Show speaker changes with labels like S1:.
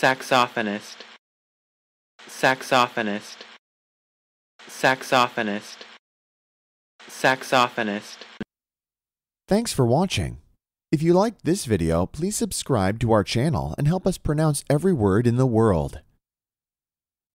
S1: saxophonist, saxophonist, saxophonist, saxophonist.
S2: Thanks for watching. If you liked this video, please subscribe to our channel and help us pronounce every word in the world.